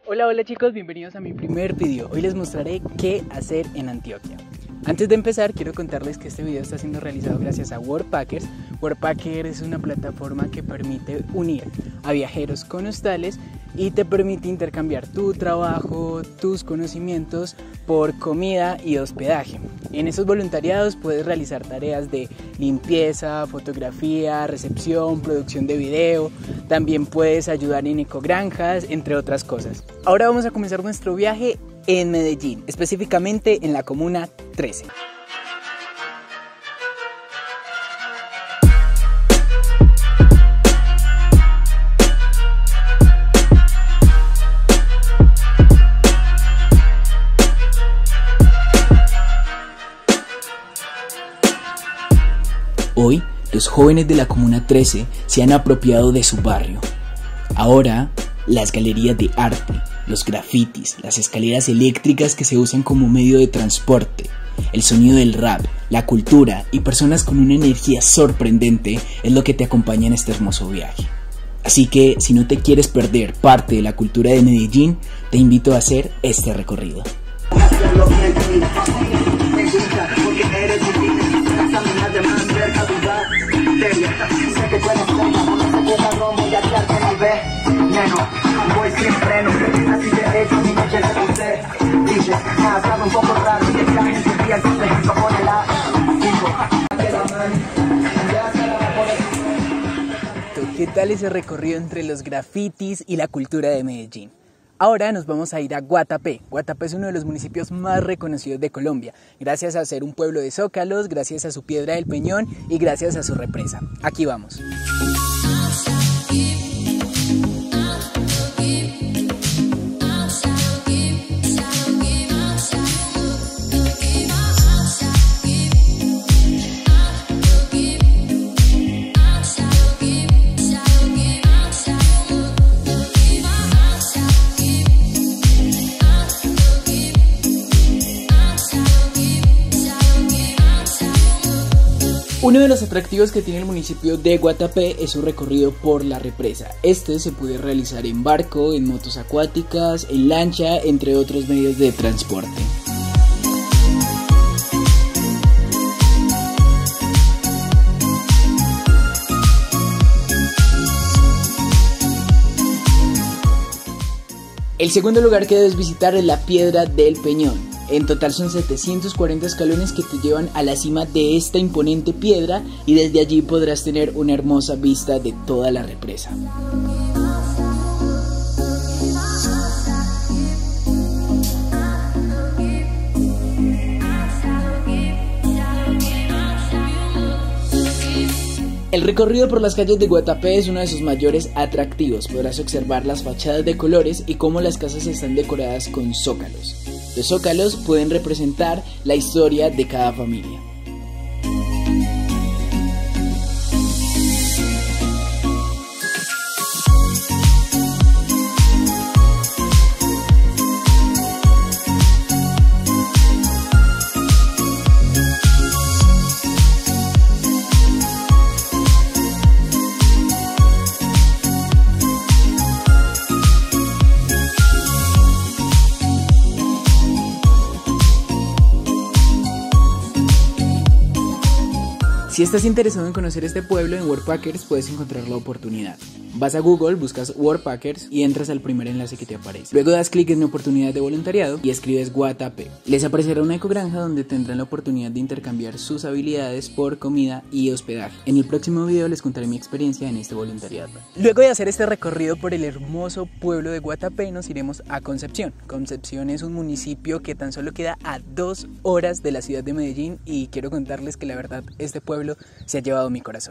Hola chicos, bienvenidos a mi primer video. Hoy les mostraré qué hacer en Antioquia. Antes de empezar, quiero contarles que este video está siendo realizado gracias a Worldpackers. Worldpackers es una plataforma que permite unir a viajeros con hostales y te permite intercambiar tu trabajo, tus conocimientos por comida y hospedaje. En esos voluntariados puedes realizar tareas de limpieza, fotografía, recepción, producción de video. También puedes ayudar en ecogranjas, entre otras cosas. Ahora vamos a comenzar nuestro viaje en Medellín, específicamente en la comuna 13. Hoy, los jóvenes de la Comuna 13 se han apropiado de su barrio. Ahora, las galerías de arte, los grafitis, las escaleras eléctricas que se usan como medio de transporte, el sonido del rap, la cultura y personas con una energía sorprendente es lo que te acompaña en este hermoso viaje. Así que, si no te quieres perder parte de la cultura de Medellín, te invito a hacer este recorrido. ¿Qué tal ese recorrido entre los grafitis y la cultura de Medellín? Ahora nos vamos a ir a Guatapé. Guatapé es uno de los municipios más reconocidos de Colombia, gracias a ser un pueblo de zócalos, gracias a su Piedra del Peñón y gracias a su represa. Aquí vamos. Uno de los atractivos que tiene el municipio de Guatapé es su recorrido por la represa. Este se puede realizar en barco, en motos acuáticas, en lancha, entre otros medios de transporte. El segundo lugar que debes visitar es la Piedra del Peñón. En total son 740 escalones que te llevan a la cima de esta imponente piedra y desde allí podrás tener una hermosa vista de toda la represa. El recorrido por las calles de Guatapé es uno de sus mayores atractivos. Podrás observar las fachadas de colores y cómo las casas están decoradas con zócalos. Los zócalos pueden representar la historia de cada familia. Si estás interesado en conocer este pueblo, en Worldpackers puedes encontrar la oportunidad. Vas a Google, buscas Worldpackers y entras al primer enlace que te aparece. Luego das clic en oportunidad de voluntariado y escribes Guatapé. Les aparecerá una ecogranja donde tendrán la oportunidad de intercambiar sus habilidades por comida y hospedaje. En el próximo video les contaré mi experiencia en este voluntariado. Luego de hacer este recorrido por el hermoso pueblo de Guatapé, nos iremos a Concepción. Concepción es un municipio que tan solo queda a 2 horas de la ciudad de Medellín y quiero contarles que la verdad este pueblo se ha llevado mi corazón.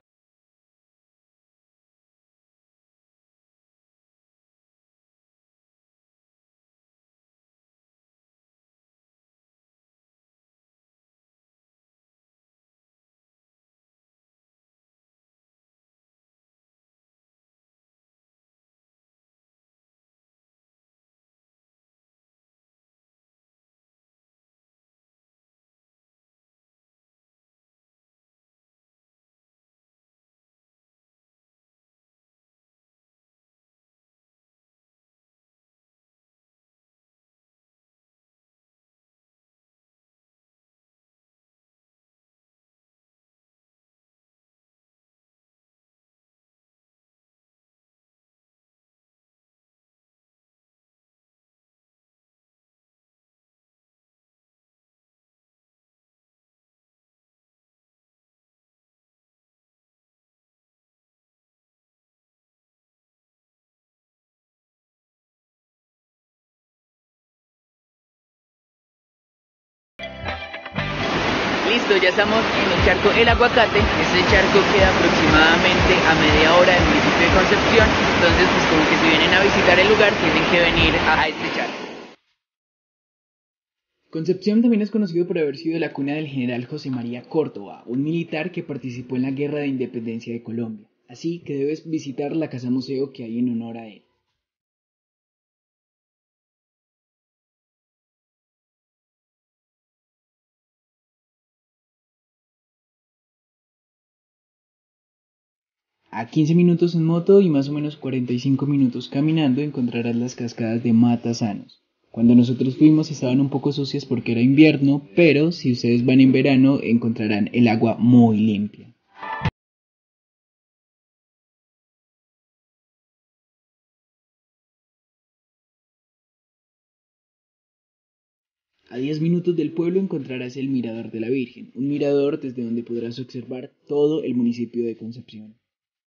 Listo, ya estamos en el charco El Aguacate. Este charco queda aproximadamente a media hora del municipio de Concepción. Entonces, pues como que si vienen a visitar el lugar, tienen que venir a este charco. Concepción también es conocido por haber sido la cuna del general José María Córdoba, un militar que participó en la Guerra de Independencia de Colombia. Así que debes visitar la casa museo que hay en honor a él. A 15 minutos en moto y más o menos 45 minutos caminando encontrarás las cascadas de Matasanos. Cuando nosotros fuimos estaban un poco sucias porque era invierno, pero si ustedes van en verano encontrarán el agua muy limpia. A 10 minutos del pueblo encontrarás el Mirador de la Virgen, un mirador desde donde podrás observar todo el municipio de Concepción.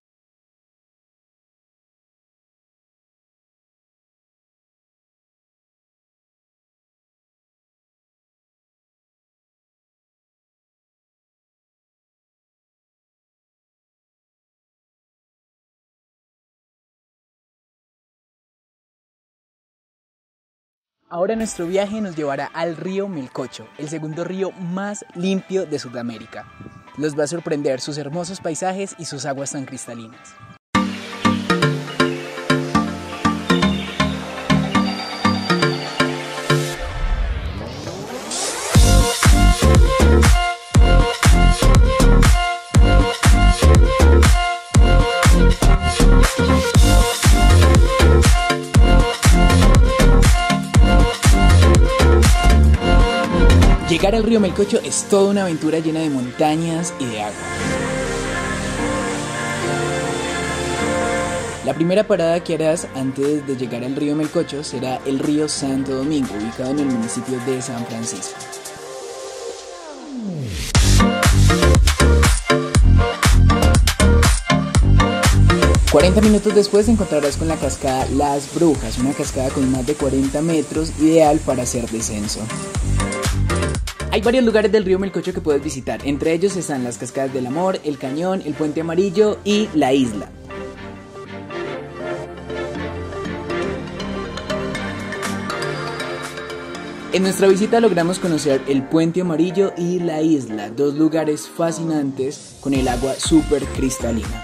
Ahora nuestro viaje nos llevará al río Melcocho, el segundo río más limpio de Sudamérica. Los va a sorprender sus hermosos paisajes y sus aguas tan cristalinas. Llegar al río Melcocho es toda una aventura llena de montañas y de agua. La primera parada que harás antes de llegar al río Melcocho será el río Santo Domingo, ubicado en el municipio de San Francisco. $40 minutos después te encontrarás con la cascada Las Brujas, una cascada con más de 40 metros, ideal para hacer descenso. Hay varios lugares del río Melcocho que puedes visitar, entre ellos están las Cascadas del Amor, el Cañón, el Puente Amarillo y la isla. En nuestra visita logramos conocer el Puente Amarillo y la isla, dos lugares fascinantes con el agua súper cristalina.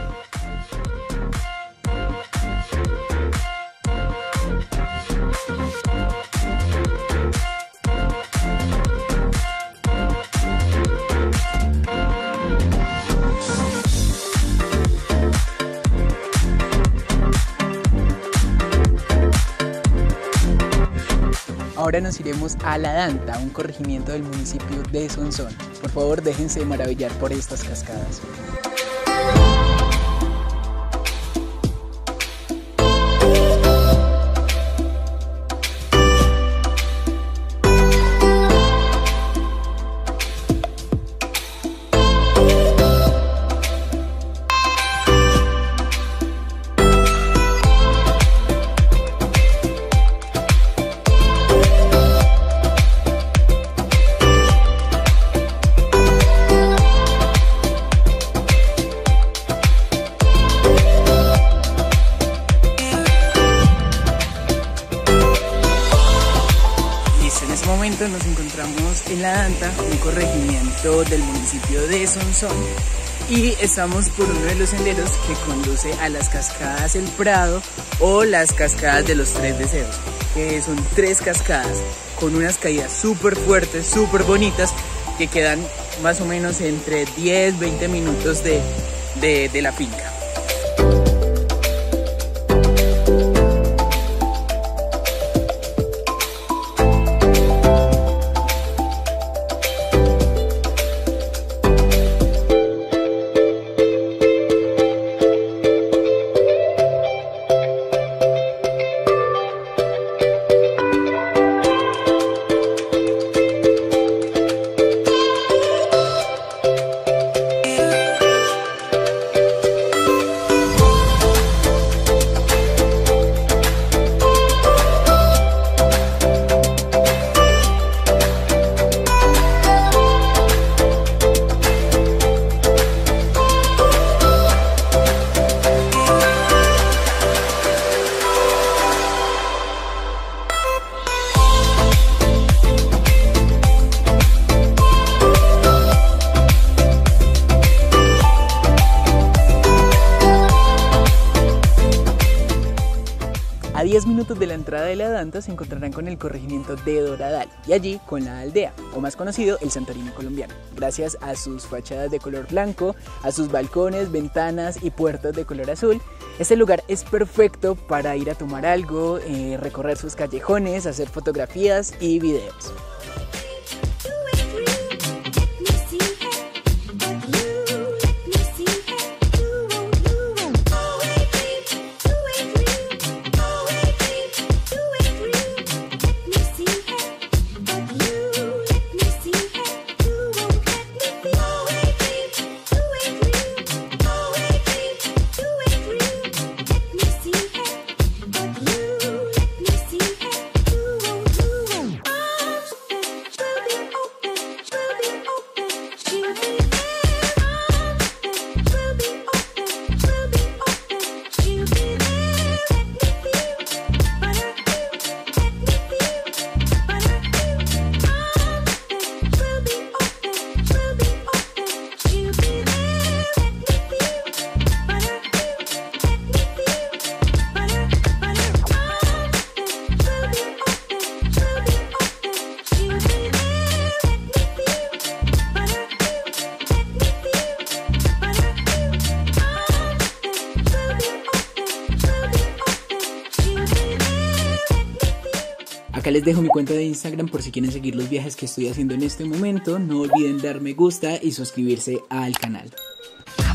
Ahora nos iremos a La Danta, un corregimiento del municipio de Sonsón. Por favor, déjense maravillar por estas cascadas. Nos encontramos en La Danta, un corregimiento del municipio de Sonsón, y estamos por uno de los senderos que conduce a las cascadas El Prado o las cascadas de los Tres Deseos, que son 3 cascadas con unas caídas súper fuertes, súper bonitas, que quedan más o menos entre 10-20 minutos de la finca. 10 minutos de la entrada de la Danta se encontrarán con el corregimiento de Doradal y allí con la aldea, o más conocido, el Santorini colombiano, gracias a sus fachadas de color blanco, a sus balcones, ventanas y puertas de color azul. Este lugar es perfecto para ir a tomar algo, recorrer sus callejones, hacer fotografías y videos. Acá les dejo mi cuenta de Instagram por si quieren seguir los viajes que estoy haciendo en este momento. No olviden dar me gusta y suscribirse al canal.